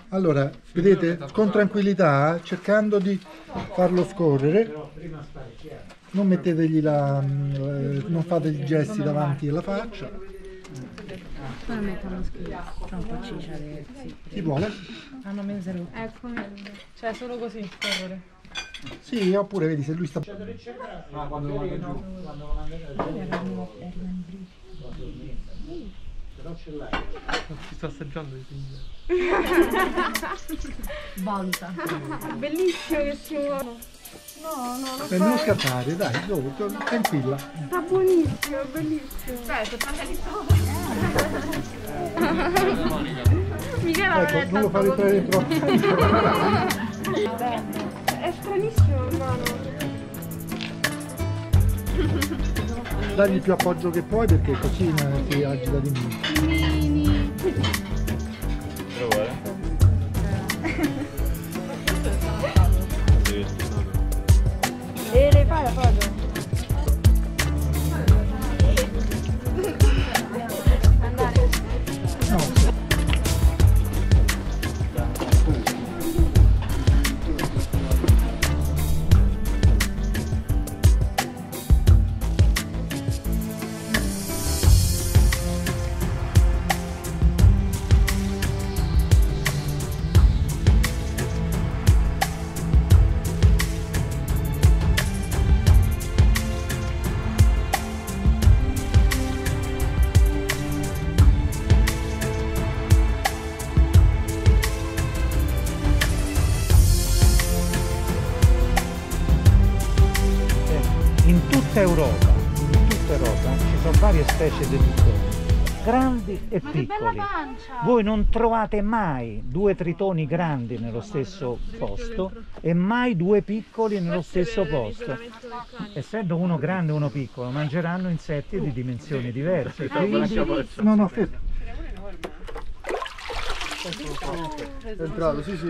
Allora, vedete, con tranquillità, cercando di farlo scorrere, non mettetegli non fate i gesti davanti alla faccia. Poi non mettono schifo, c'è un po' ciccia sì. Chi vuole? Ah, non me ne serve. Eccomi. Cioè solo così, scorrere. Sì, oppure vedi se lui sta... Ah, quando lo manda giù. Però ce l'hai. Ci sto assaggiando di figlia. Valuta. Bellissimo che si muove. No, non Non scappare, dai, tranquilla. sta buonissimo, bellissimo. Aspetta, parla di Michela Ecco, non lo fare entrare troppo. è stranissimo, mano. Dagli più appoggio che puoi perché così non si agita di meno. Lo vuole? E le fai la foto? Andare. No. In tutta Europa ci sono varie specie di tritoni, grandi e piccoli. Voi non trovate mai due tritoni grandi nello stesso posto e mai due piccoli nello stesso posto. Essendo uno grande e uno piccolo, mangeranno insetti di dimensioni diverse. Quindi... No, fermo. È entrato, sì,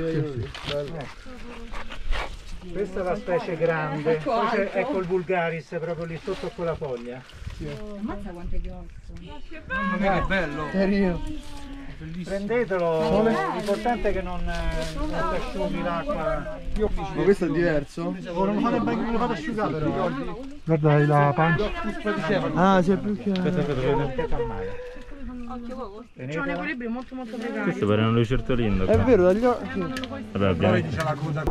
Questa è la specie grande, poi c'è, ecco il vulgaris proprio lì sotto a quella foglia. Ammazza quanto è grosso. Mamma mia che bello! Carino. Prendetelo, l'importante è che non si asciughi l'acqua. Ma questo è diverso? Non lo fate asciugare però. Guarda la pancia. Ah, c'è più chiaro. Aspetta. C'è un equilibrio molto precario. Questo pare un lucertolino. È vero, dagli occhi. Vabbè, ovviamente. C'è la coda.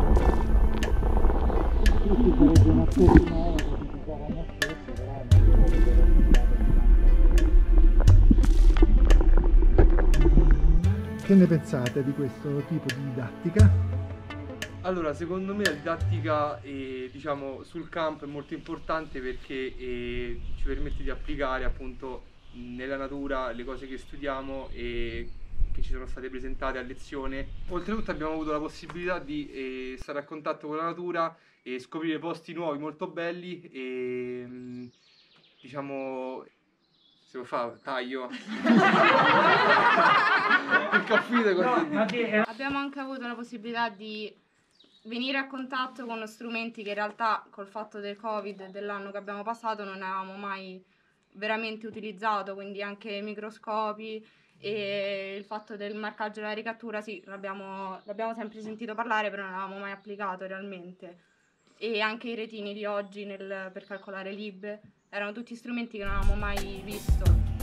Che ne pensate di questo tipo di didattica? Allora, secondo me la didattica diciamo, sul campo è molto importante perché ci permette di applicare appunto nella natura le cose che studiamo e che ci sono state presentate a lezione. Oltretutto abbiamo avuto la possibilità di stare a contatto con la natura e scoprire posti nuovi molto belli e diciamo... Se lo fa, taglio. Abbiamo anche avuto la possibilità di venire a contatto con strumenti che in realtà col fatto del Covid e dell'anno che abbiamo passato non avevamo mai veramente utilizzato, quindi anche microscopi e il fatto del marcaggio e della ricattura, sì, l'abbiamo sempre sentito parlare, però non l'avevamo mai applicato realmente. E anche i retini di oggi per calcolare libbe erano tutti strumenti che non avevamo mai visto.